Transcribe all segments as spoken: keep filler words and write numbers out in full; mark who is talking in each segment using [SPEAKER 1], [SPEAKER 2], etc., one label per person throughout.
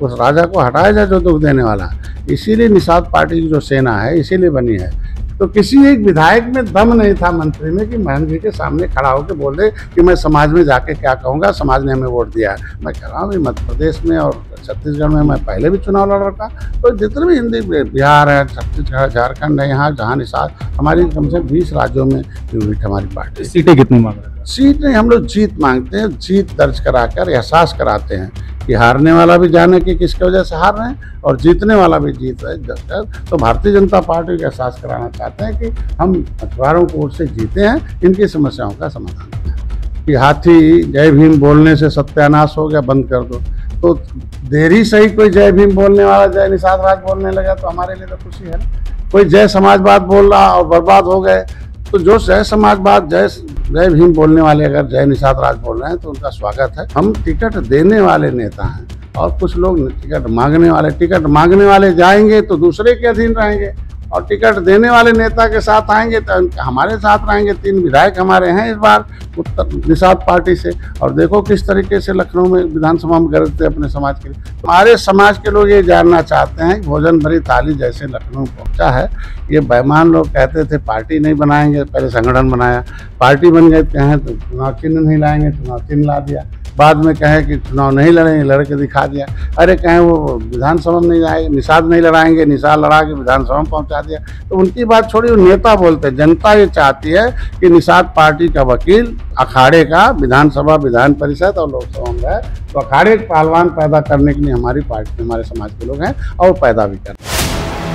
[SPEAKER 1] उस राजा को हटाया जाए जो दुख देने वाला है। इसीलिए निषाद पार्टी की जो सेना है इसीलिए बनी है। तो किसी एक विधायक में दम नहीं था मंत्री में कि महंत जी के सामने खड़ा होकर बोल दे कि मैं समाज में जाके क्या कहूँगा, समाज ने हमें वोट दिया है। मैं कह रहा हूँ मध्य प्रदेश में और छत्तीसगढ़ में मैं पहले भी चुनाव लड़ रखा, तो जितने भी हिंदी बिहार है, छत्तीसगढ़, झारखंड है, यहाँ जहाँ निषाद हमारी कम से बीस राज्यों में यूनिट हमारी पार्टी।
[SPEAKER 2] सीटें कितनी मांग रहे हैं?
[SPEAKER 1] सीट नहीं, हम लोग जीत मांगते हैं। जीत दर्ज कराकर एहसास कराते हैं कि हारने वाला भी जाने कि किसकी वजह से हार रहे हैं और जीतने वाला भी जीत रहे हैं। तो भारतीय जनता पार्टी को एहसास कराना चाहते हैं कि हम अखबारों को से जीते हैं, इनकी समस्याओं का समाधान करें। कि हाथी जय भीम बोलने से सत्यानाश हो गया, बंद कर दो। तो देरी सही कोई जय भीम बोलने वाला जय निषाद राज बोलने लगा तो हमारे लिए तो खुशी है। कोई जय समाजवाद बोल रहा और बर्बाद हो गए, तो जो जय समाजवाद जय जय भीम बोलने वाले अगर जय निषाद राज बोल रहे हैं तो उनका स्वागत है। हम टिकट देने वाले नेता हैं और कुछ लोग टिकट मांगने वाले। टिकट मांगने वाले जाएंगे तो दूसरे के अधीन रहेंगे और टिकट देने वाले नेता के साथ आएंगे तो हमारे साथ रहेंगे। तीन विधायक हमारे हैं इस बार उत्तर निषाद पार्टी से, और देखो किस तरीके से लखनऊ में विधानसभा में गरजते अपने समाज के लिए। हमारे समाज के लोग ये जानना चाहते हैं कि भोजन भरी थाली जैसे लखनऊ पहुंचा है। ये बेईमान लोग कहते थे पार्टी नहीं बनाएंगे, पहले संगठन बनाया, पार्टी बन गए, कहें तो चुनाव चिन्ह नहीं लाएंगे, चुनाव चिन्ह ला दिया। बाद में कहें कि चुनाव नहीं लड़ेंगे, लड़ के दिखा दिया। अरे कहें वो विधानसभा में नहीं जाएंगे, निषाद नहीं लड़ाएंगे, निषाद लड़ा के विधानसभा में पहुंचा दिया। तो उनकी बात छोड़ी, वो नेता बोलते हैं। जनता ये चाहती है कि निषाद पार्टी का वकील अखाड़े का विधानसभा, विधान परिषद और लोकसभा में है। तो अखाड़े पहलवान पैदा करने के लिए हमारी पार्टी, हमारे समाज के लोग हैं और पैदा भी करते हैं।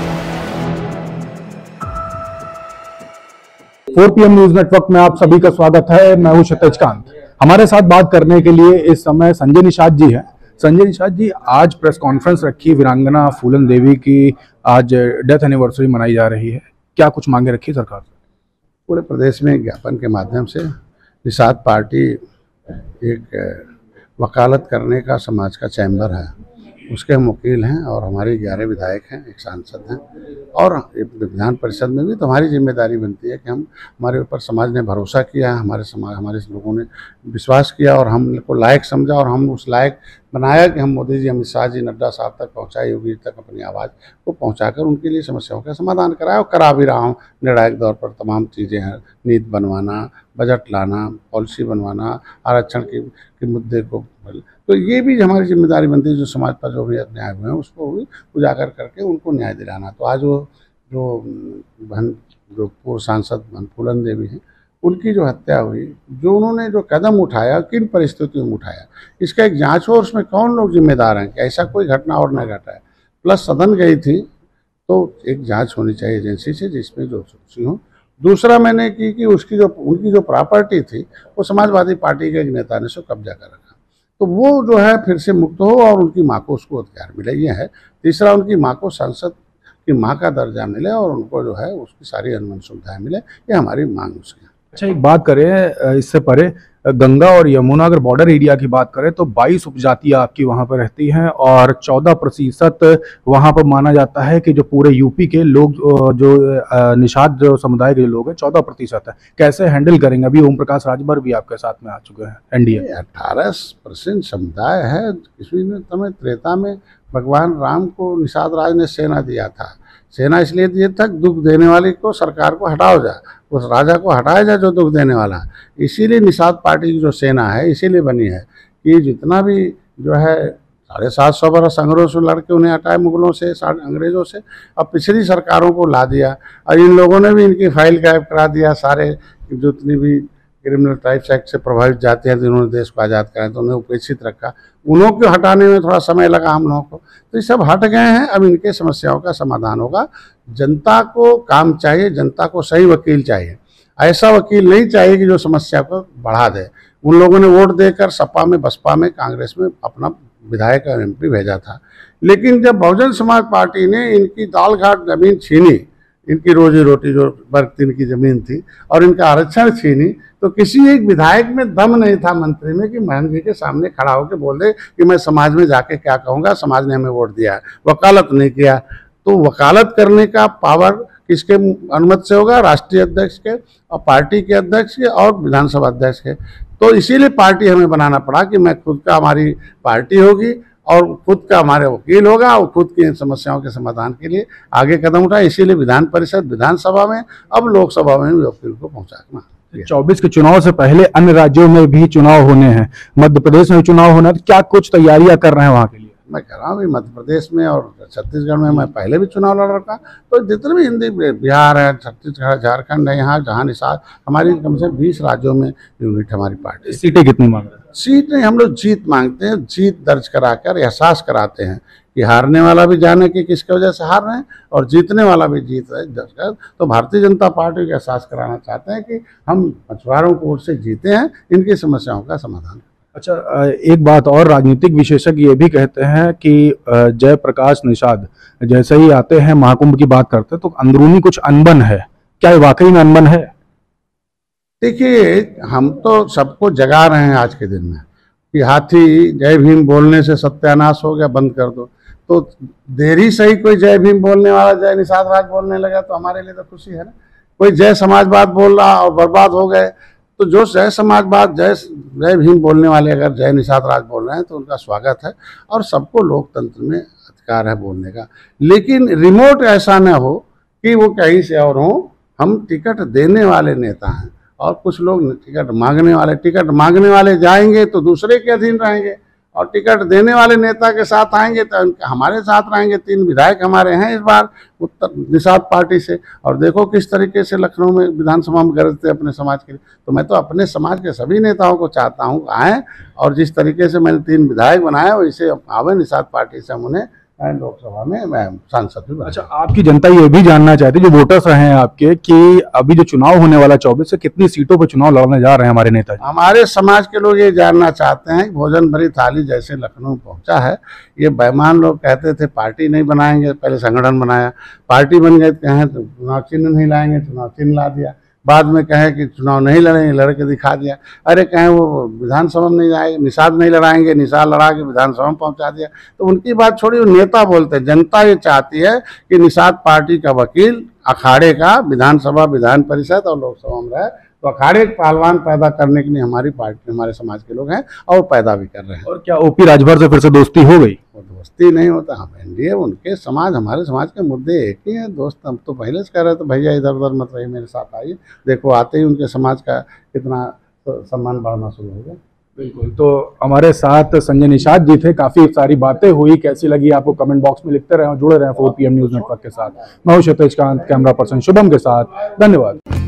[SPEAKER 2] Four P M news network में आप सभी का स्वागत है। मैं हूं क्षितिज कांत। हमारे साथ बात करने के लिए इस समय संजय निषाद जी हैं। संजय निषाद जी, आज प्रेस कॉन्फ्रेंस रखी, वीरांगना फूलन देवी की आज डेथ एनिवर्सरी मनाई जा रही है, क्या कुछ मांगे रखी सरकार से?
[SPEAKER 1] पूरे प्रदेश में ज्ञापन के माध्यम से निषाद पार्टी एक वकालत करने का समाज का चैम्बर है, उसके हम वकील हैं और हमारे ग्यारह विधायक हैं, एक सांसद हैं और विधान परिषद में भी। तो हमारी जिम्मेदारी बनती है कि हम, हमारे ऊपर समाज ने भरोसा किया है, हमारे समाज हमारे लोगों ने विश्वास किया और हमको लायक समझा और हम उस लायक बनाया कि हम मोदी जी, अमित शाह जी, नड्डा साहब तक पहुँचाए, योगी जी तक अपनी आवाज़ को पहुँचाकर उनके लिए समस्याओं का समाधान कराया और करा भी रहा हूँ। निर्णायक दौर पर तमाम चीज़ें हैं, नीति बनवाना, बजट लाना, पॉलिसी बनवाना, आरक्षण के, के मुद्दे को। तो ये भी हमारी जिम्मेदारी बनती है, जो समाज पर जो भी अन्याय हुए हैं उसको भी उजागर करके उनको न्याय दिलाना। तो आज वो जो बहन, जो पूर्व सांसद बहन फूलन देवी हैं, उनकी जो हत्या हुई, जो उन्होंने जो कदम उठाया, किन परिस्थितियों में उठाया, इसका एक जांच हो, उसमें कौन लोग जिम्मेदार हैं कि ऐसा कोई घटना और न घटा है। प्लस सदन गई थी तो एक जांच होनी चाहिए एजेंसी से जिसमें जो दोषी हो। दूसरा मैंने की कि उसकी जो उनकी जो प्रॉपर्टी थी वो समाजवादी पार्टी के एक नेता ने उसको कब्जा कर रखा, तो वो जो है फिर से मुक्त हो और उनकी माँ को उसको अधिकार मिले, ये है। तीसरा, उनकी माँ को सांसद की माँ का दर्जा मिले और उनको जो है उसकी सारी अनुबंध सुविधाएं मिले, ये हमारी मांग उसकी।
[SPEAKER 2] अच्छा, एक बात करें इससे परे, गंगा और यमुना अगर बॉर्डर एरिया की बात करें तो बाईस उपजातियां आपकी वहां पर रहती हैं और चौदह प्रतिशत वहां पर माना जाता है कि जो पूरे यूपी के लोग, जो निषाद जो समुदाय के लोग हैं, चौदह प्रतिशत है। कैसे हैंडल करेंगे? अभी ओम प्रकाश राजभर भी आपके साथ में आ चुके हैं एनडीए।
[SPEAKER 1] अठारह परसेंट समुदाय है। इसमें समय त्रेता में भगवान राम को निषाद राज ने सेना दिया था। सेना इसलिए दिए था दुख देने वाले को सरकार को हटाओ जाए, उस राजा को हटाया जाए जो दुख देने वाला है। इसीलिए निषाद पार्टी की जो सेना है इसीलिए बनी है कि जितना भी जो है साढ़े सात सौ बरस संघर्ष से लड़के उन्हें हटाए मुगलों से, अंग्रेजों से, अब पिछली सरकारों को ला दिया और इन लोगों ने भी इनकी फाइल गायब करा दिया। सारे जितनी भी क्रिमिनल ट्राइब्स एक्ट से प्रभावित जाते हैं जिन्होंने देश को आज़ाद कराया तो उन्हें उपेक्षित रखा। उन्हों को हटाने में थोड़ा समय लगा हम लोगों को, तो ये सब हट गए हैं। अब इनके समस्याओं का समाधान होगा। जनता को काम चाहिए, जनता को सही वकील चाहिए। ऐसा वकील नहीं चाहिए कि जो समस्या को बढ़ा दे। उन लोगों ने वोट देकर सपा में, बसपा में, कांग्रेस में अपना विधायक और एमपी भेजा था, लेकिन जब बहुजन समाज पार्टी ने इनकी दाल घाट जमीन छीनी, इनकी रोजी रोटी जो वर्ग तीन की जमीन थी और इनका आरक्षण छीनी, तो किसी एक विधायक में दम नहीं था मंत्री में कि महंत जी के सामने खड़ा होकर बोल दे कि मैं समाज में जाके क्या कहूँगा, समाज ने हमें वोट दिया है। वकालत नहीं किया। तो वकालत करने का पावर किसके अनुमति से होगा? राष्ट्रीय अध्यक्ष के और पार्टी के अध्यक्ष के और विधानसभा अध्यक्ष के। तो इसीलिए पार्टी हमें बनाना पड़ा कि मैं खुद का, हमारी पार्टी होगी और खुद का हमारे वकील होगा और खुद की इन समस्याओं के समाधान के लिए आगे कदम उठाए। इसीलिए विधान परिषद, विधानसभा में, अब लोकसभा में भी वकील को पहुंचाना।
[SPEAKER 2] चौबीस के चुनाव से पहले अन्य राज्यों में भी चुनाव होने हैं, मध्य प्रदेश में चुनाव होना है, तो क्या कुछ तैयारियां कर रहे हैं वहां के लिए?
[SPEAKER 1] मैं कह रहा हूँ अभी मध्य प्रदेश में और छत्तीसगढ़ में मैं पहले भी चुनाव लड़ रखा, तो जितने भी हिंदी, बिहार है, छत्तीसगढ़, झारखंड है, यहाँ जहाँ निषाद, हमारी कम से कम बीस राज्यों में यूनिट हमारी पार्टी।
[SPEAKER 2] सीटें कितनी मांग रहे हैं?
[SPEAKER 1] सीट नहीं, हम लोग जीत मांगते हैं, जीत दर्ज कराकर एहसास कराते हैं कि हारने वाला भी जाने कि किसकी वजह से हार रहे हैं और जीतने वाला भी जीत रहे दर्ज कर। तो भारतीय जनता पार्टी को एहसास कराना चाहते हैं कि हम मछुआरों को ओर से जीते हैं, इनकी समस्याओं का समाधान।
[SPEAKER 2] अच्छा, एक बात और, राजनीतिक विशेषज्ञ ये भी कहते हैं कि जयप्रकाश निषाद जैसे ही आते हैं महाकुंभ की बात करते हैं तो अंदरूनी कुछ अनबन है, क्या ये वाकई में अनबन है?
[SPEAKER 1] देखिए, हम तो सबको जगा रहे हैं आज के दिन में कि हाथी जय भीम बोलने से सत्यानाश हो गया, बंद कर दो। तो देर ही सही कोई जय भीम बोलने वाला जय निषाद राज बोलने लगा तो हमारे लिए तो खुशी है ना। कोई जय समाजवाद बोल रहा और बर्बाद हो गए, तो जो जय समाजवाद, जय जय भीम बोलने वाले अगर जय निषाद राज बोल रहे हैं तो उनका स्वागत है और सबको लोकतंत्र में अधिकार है बोलने का। लेकिन रिमोट ऐसा न हो कि वो कहीं से और हो। हम टिकट देने वाले नेता हैं और कुछ लोग टिकट मांगने वाले, टिकट मांगने वाले जाएंगे तो दूसरे के अधीन रहेंगे और टिकट देने वाले नेता के साथ आएंगे तो हमारे साथ रहेंगे। तीन विधायक हमारे हैं इस बार उत्तर निषाद पार्टी से, और देखो किस तरीके से लखनऊ में विधानसभा में गरजते अपने समाज के लिए। तो मैं तो अपने समाज के सभी नेताओं को चाहता हूँ आएँ और जिस तरीके से मैंने तीन विधायक बनाए वैसे आवे निषाद पार्टी से हम उन्हें लोकसभा में मैं सांसद भी।
[SPEAKER 2] अच्छा, आपकी जनता ये भी जानना चाहती है, जो वोटर्स रहे हैं आपके, कि अभी जो चुनाव होने वाला चौबीस से कितनी सीटों पर चुनाव लड़ने जा रहे हैं हमारे नेता?
[SPEAKER 1] हमारे समाज के लोग ये जानना चाहते हैं, भोजन भरी थाली जैसे लखनऊ पहुंचा है, ये बेईमान लोग कहते थे पार्टी नहीं बनाएंगे, पहले संगठन बनाया, पार्टी बन गए, कहें तो चुनाव चिन्ह नहीं लाएंगे, चुनाव चिन्ह ला दिया, बाद में कहें कि चुनाव नहीं लड़ेंगे, लड़ के दिखा दिया। अरे कहें वो विधानसभा में नहीं आएंगे, निषाद नहीं लड़ाएंगे, निषाद लड़ा के विधानसभा में पहुंचा दिया। तो उनकी बात छोड़ी, वो नेता बोलते हैं। जनता ये चाहती है कि निषाद पार्टी का वकील अखाड़े का विधानसभा, विधान परिषद और लोकसभा में रहे। तो अखाड़े पहलवान पैदा करने के लिए हमारी पार्टी, हमारे समाज के लोग हैं और पैदा भी कर रहे हैं।
[SPEAKER 2] और क्या ओपी राजभर से फिर से दोस्ती हो गई?
[SPEAKER 1] वो दोस्ती नहीं होता, हम एनडीए, उनके समाज हमारे समाज के मुद्दे एक ही हैं। दोस्त हम तो पहले से कह रहे थे भैया इधर उधर मत रहिए, मेरे साथ आइए। देखो आते ही उनके समाज का कितना सम्मान बढ़ना शुरू हो गया।
[SPEAKER 2] बिल्कुल। तो हमारे साथ संजय निषाद जी थे, काफी सारी बातें हुई। कैसी लगी आपको कमेंट बॉक्स में लिखते रहे और जुड़े रहे four P M news network के साथ। मैं हूं क्षितिज कांत, कैमरा पर्सन शुभम के साथ। धन्यवाद।